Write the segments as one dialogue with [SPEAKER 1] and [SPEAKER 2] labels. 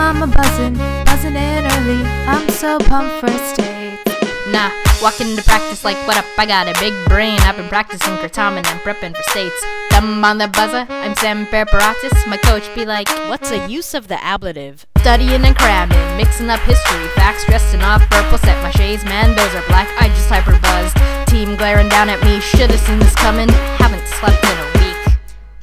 [SPEAKER 1] I'm a buzzin' in early. I'm so pumped for States.
[SPEAKER 2] Nah, walking into practice like, what up, I got a big brain. I've been practicing for Tom and I'm prepping for States. Thumb on the buzzer, I'm Sam Preparatus. My coach be like,
[SPEAKER 3] what's the use of the ablative?
[SPEAKER 2] Studying and cramming, mixing up history, facts, dressed in all purple, set my shades, man, those are black, I just hyper buzzed. Team glaring down at me, should've seen this coming, haven't slept in a week.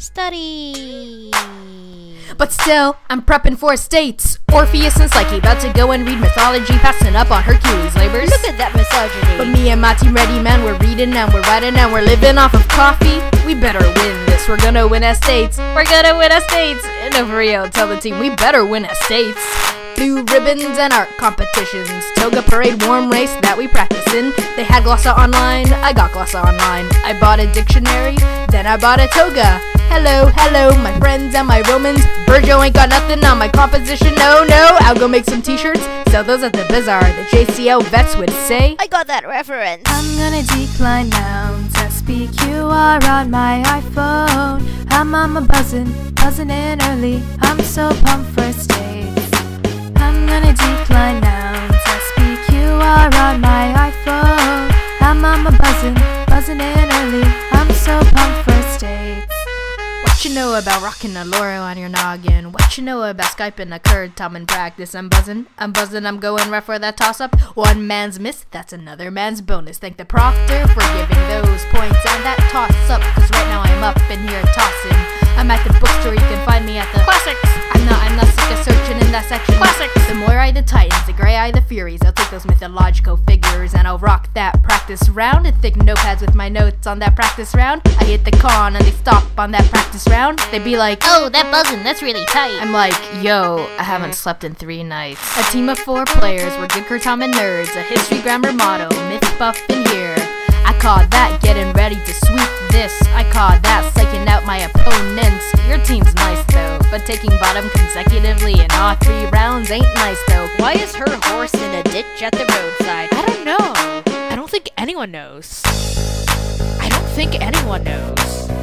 [SPEAKER 3] Study.
[SPEAKER 2] But still, I'm prepping for States. Orpheus and Psyche about to go and read mythology, passing up on Hercules' labors.
[SPEAKER 3] Look at that misogyny.
[SPEAKER 2] But me and my team ready, man, we're reading and we're writing and we're living off of coffee. We better win this, we're gonna win at States. We're gonna win at States. No, for real, tell the team we better win at States. Blue ribbons and art competitions, toga parade, warm race that we practicing. They had glossa online, I got glossa online. I bought a dictionary, then I bought a toga. Hello, hello, my friends and my Romans. Virgil ain't got nothing on my composition, no, no. I'll go make some t-shirts, sell those at the bazaar. The JCL vets would say,
[SPEAKER 3] I got that reference.
[SPEAKER 1] I'm gonna decline nouns, SPQR on my iPhone. I'm a buzzin' in early. I'm so pumped for States. I'm gonna decline nouns, SPQR on my iPhone. I'm a buzzin' in early. I'm so pumped for States.
[SPEAKER 2] What you know about rocking a Laurel on your noggin? What you know about Skyping a Kurd Tom in practice? I'm buzzing, I'm going rough for that toss-up. One man's miss, that's another man's bonus. Thank the proctor for giving those points and that toss-up, cause right now I'm up in here tossing. I'm at the bookstore, you can find me at the Classics. I'm not sick of searching in that section. Classics. The Moirai the Titans, the Grey Eye the Furies. I'll take those mythological figures and I'll rock that practice round. And thick notepads with my notes on that practice round. I hit the con and they stop on that practice round. They be like,
[SPEAKER 3] oh, that buzzin', that's really tight.
[SPEAKER 2] I'm like, yo, I haven't slept in 3 nights. A team of 4 players, we're good Tom and nerds. A history grammar motto, myth buff in here. I call that getting ready to sweep this. I call that psyching out my opponents. Your team's nice though, but taking bottom consecutively in all 3 rounds ain't nice though.
[SPEAKER 3] Why is her horse in a ditch at the roadside? I don't know. I don't think anyone knows. I don't think anyone knows.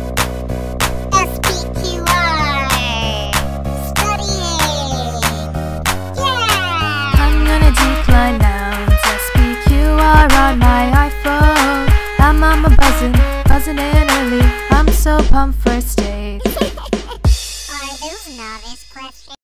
[SPEAKER 4] SPQR. Studying. Yeah.
[SPEAKER 1] I'm gonna decline nouns, SPQR on my iPhone. I'm a buzzin' in early. I'm so pumped for States.
[SPEAKER 4] Are those novice questions?